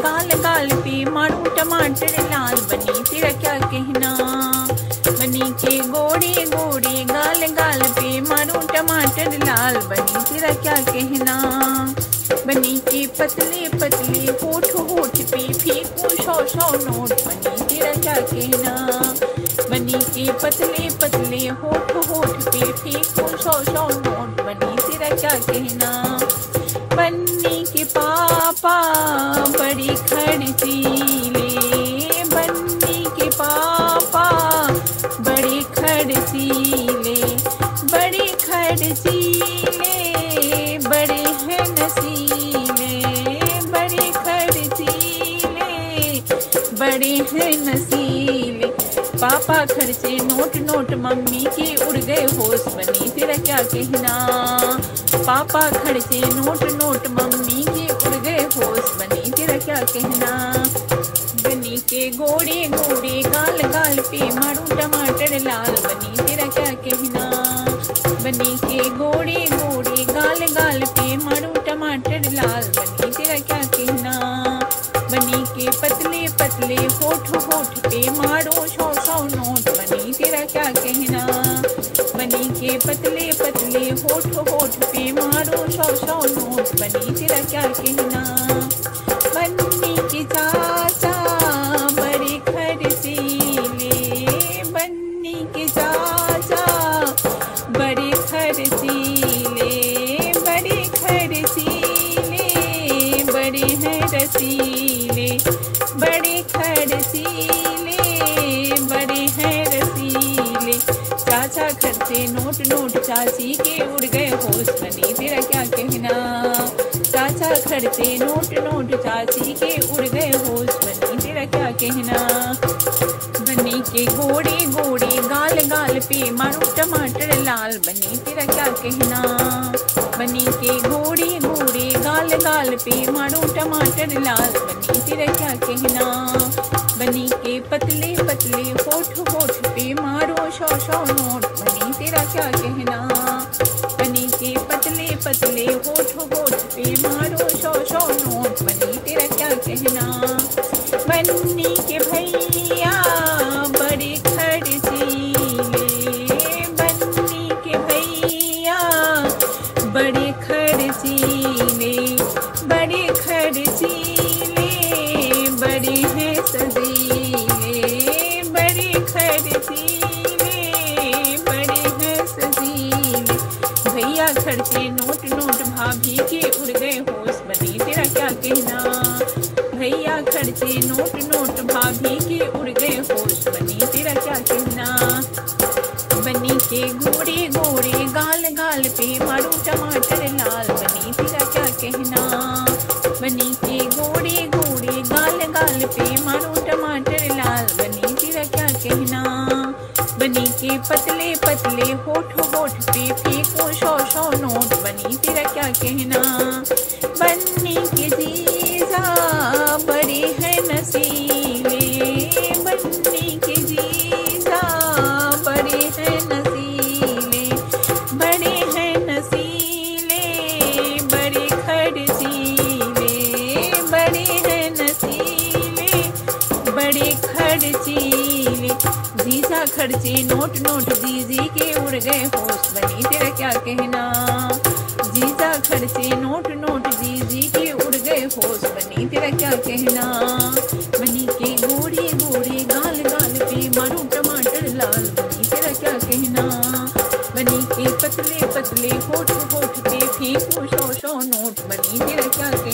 गाल गाल पे मारू टमाटर लाल, बनी तेरा क्या कहना। बनी के गोरे गोरे गाल गाल पे मारू टमाटर लाल, बनी तेरा क्या कहना। बनी के पतले पतले होठ होठ पे फेंकूं 100 नोट, बनी तेरा क्या कहना। बनी के पतले पतले होठ होठ पे फेंकूं 100 नोट, बनी तेरा क्या कहना। बन्नी के पापा बड़ी खर्चीले, बन्नी के पापा बड़ी खर्चीले, बड़ी खर्चीले, बड़े हैं नसीले, बड़े खर्चीले, बड़े हैं नसीले। पापा खर्चे नोट नोट मम्मी के उड़ गए होश, बनी तेरा क्या कहना। पापा खर्चे नोट नोट मम्मी के उड़ गए होश, बनी तेरा क्या कहना। बनी के गोरे गोरे गाल गाल पे मारू टमाटर लाल, बनी तेरा क्या कहना। बनी के गोरे गोरे गाल गाल पे मारू टमाटर लाल, बनी तेरा क्या कहना। बनी के पतले पतले होठ होठ पे मारो 100 नोट, बनी तेरा क्या कहना। बनी के पतले पतले होठ होठ पे मारो 100 नोट, बनी तेरा क्या कहना। बन्नी के चाचा बड़े खर्चीले, बन्नी के चाचा बड़े खर्चीले, बड़े खर्चीले, बड़े हैं रसीले, बड़े खर्चीले, बड़े हैं रसीले। चाचा खर्चे नोट नोट चाची के उड़ गए होश, बनी तेरा क्या कहना। चाचा खर्चे नोट नोट चाची के उड़ गए होश, बनी तेरा क्या कहना। बनी के गोरे गोरे गाल गाल पे मारू टमाटर लाल, बनी तेरा क्या कहना। बनी के गोरे गोरे गाल गाल पे मारू टमाटर लाल, बनी तेरा क्या कहना। बनी के पतले पतले होठ होठ पे मारो 100 नोट, बनी तेरा क्या कहना। बनी के पतले पतले होठ होठ पे मारो 100 नोट, बनी तेरा क्या कहना। बन्नी के भैया बड़े खर्चीले, बन्नी के भैया बड़े खर्चीले, बड़े खर्चीले, बड़े हैं सजीले, बड़े खर्चीले, बड़े हैं सजीले। भैया खर्चे नोट नोट भाभी के उड़ गए होश, बनी तेरा क्या कहना। भैया खर्चे नोट नोट भाभी के उड़ गए होश, बनी तेरा क्या कहना। बनी के गोरे गोरे गाल गाल पे मारू टमाटर लाल, बनी तेरा क्या कहना। बनी के गोरे गोरे गाल गाल पे मारू टमाटर लाल, बनी तेरा क्या कहना। बनी के पतले पतले होठ होठ पे फेंको 100 नोट, बनी तेरा क्या कहना। बन्नी के जीजा बड़े हैं नसीले, बन्नी के जीजा बड़े हैं नसीले, बड़े हैं नसीले, बड़े खर्चीले, बड़े हैं नसीले, बड़े खर्चीले। जीजा खर्चे नोट नोट जीजी के उड़ गए होश, बनी तेरा क्या कहना। जीजा खर्चे नोट नोट जीजी के उड़ गए होश, बनी तेरा क्या कहना। बनी के गोरे गोरे गाल गाल पे मारू टमाटर लाल, बनी तेरा क्या कहना। बनी के पतले पतले होठ होठ पे फेंकूं 100 नोट, बनी तेरा क्या